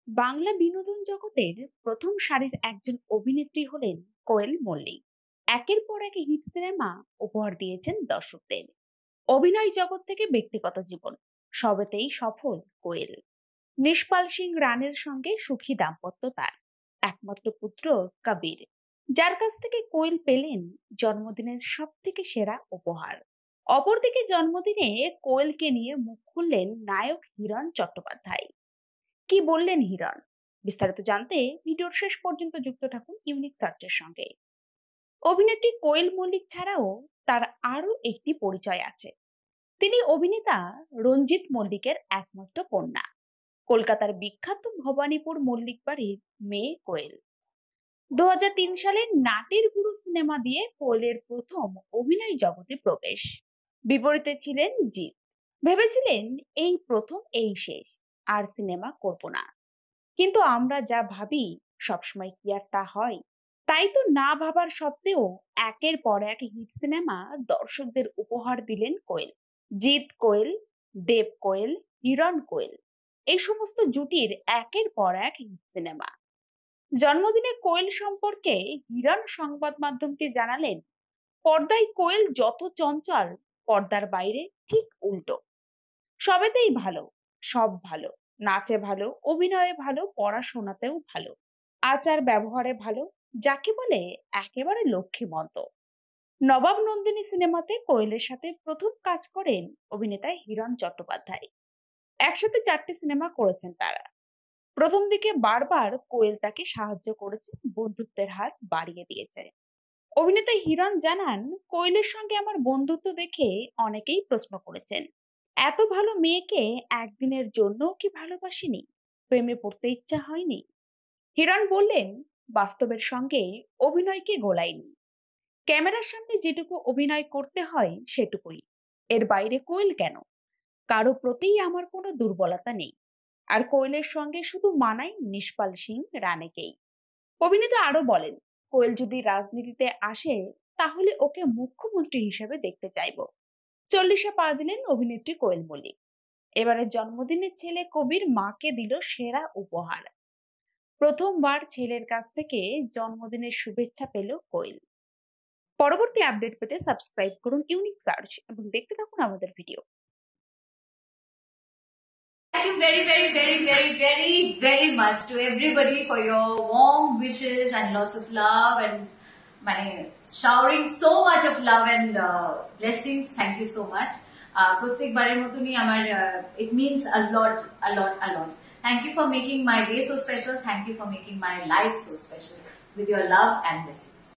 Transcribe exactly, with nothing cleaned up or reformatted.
বাংলা বিনোদন জগতের প্রথম সারির একজন অভিনেত্রী হলেন কোয়েল মল্লিক। একের পর এক হিট সিনেমা উপহার দিয়েছেন দর্শকদের। অভিনয় জগৎ থেকে ব্যক্তিগত জীবন, সবেতেই সফল কোয়েল। নিষ্পাল সিং রানের সঙ্গে সুখী দাম্পত্য তার। একমাত্র পুত্র কবির, যার কাছ থেকে কোয়েল পেলেন জন্মদিনের সব থেকে সেরা উপহার। অপরদিকে জন্মদিনে কোয়েলকে নিয়ে মুখ খুললেন নায়ক হিরণ চট্টোপাধ্যায়। কি বললেন হিরণ? বিস্তারিত জানতে ভিডিওর শেষ পর্যন্ত যুক্ত থাকুন ইউনিক সার্চের সঙ্গে। অভিনেত্রী কোয়েল মল্লিক ছাড়াও তার আরো একটি পরিচয় আছে। তিনি অভিনেতা রঞ্জিত মল্লিকের একমাত্র কন্যা। কলকাতার বিখ্যাত ভবানীপুর মল্লিক বাড়ির মেয়ে কোয়েল। দু হাজার তিন সালের নাটের গুরু সিনেমা দিয়ে কোয়েলের প্রথম অভিনয় জগতে প্রবেশ। বিপরীতে ছিলেন জিৎ। ভেবেছিলেন এই প্রথম, এই শেষ, আর সিনেমা করব না। কিন্তু আমরা যা ভাবি সবসময় কি আর তা হয়? তাই তো না ভাবার সত্ত্বেও একের পর এক হিট সিনেমা দর্শকদের উপহার দিলেন কোয়েল। জিৎ কোয়েল, দেব কোয়েল, হিরণ কোয়েল, এই সমস্ত জুটির একের পর এক হিট সিনেমা। জন্মদিনে কোয়েল সম্পর্কে হিরণ সংবাদ মাধ্যমকে জানালেন, পর্দায় কোয়েল যত চঞ্চল, পর্দার বাইরে ঠিক উল্টো। সবেতেই ভালো, সব ভালো, নাচে ভালো, অভিনয়ে ভালো, পড়াশোনাতেও ভালো, আচার ব্যবহারে ভালো, যাকে বলে একেবারে লক্ষ্মীমন্ত। নবাব নন্দিনী সিনেমাতে কোয়েলের সাথে প্রথম কাজ করেন অভিনেতা হিরণ চট্টোপাধ্যায়। একসাথে চারটি সিনেমা করেছেন তারা। প্রথম দিকে বারবার কোয়েল তাকে সাহায্য করেছে, বন্ধুত্বের হাত বাড়িয়ে দিয়েছে। অভিনেতা হিরণ জানান, কোয়েলের সঙ্গে আমার বন্ধুত্ব দেখে অনেকেই প্রশ্ন করেছেন, এত ভালো মেয়েকে একদিনের জন্য কি ভালোবাসিনি, প্রেমে পড়তে ইচ্ছা হয়নি? হিরণ বললেন, বাস্তবের সঙ্গে অভিনয়কে গোলাইনি। ক্যামেরার সামনে যেটুকু অভিনয় করতে হয় সেটুকুই, এর বাইরে কোয়েল কেন? কারো প্রতিই আমার কোনো দুর্বলতা নেই। আর কোয়েলের সঙ্গে শুধু মানাই নিষ্পাল সিং রানেকেই। অভিনেতা আরো বলেন, কোয়েল যদি রাজনীতিতে আসে তাহলে ওকে মুখ্যমন্ত্রী হিসেবে দেখতে চাইবো। চল্লিশে পা দিলেন অভিনেত্রী কোয়েল মল্লিক। এবারের জন্মদিনে ছেলে কবির মাকে দিল সেরা উপহার। প্রথমবার ছেলের কাছ থেকে জন্মদিনের শুভেচ্ছা পেল কোয়েল। পরবর্তী আপডেট পেতে সাবস্ক্রাইব করুন ইউনিক সার্চ এবং দেখতে থাকুন আমাদের video. Thank you very, very, very, very, very, very much to everybody for your warm wishes and lots of love and মানে showering so much of love and uh, blessings. Thank you so much. প্রত্যেকবারের মতনই আমার it means a lot, a lot, a lot. Thank you for making my day so special. Thank you for making my life so special with your love and blessings.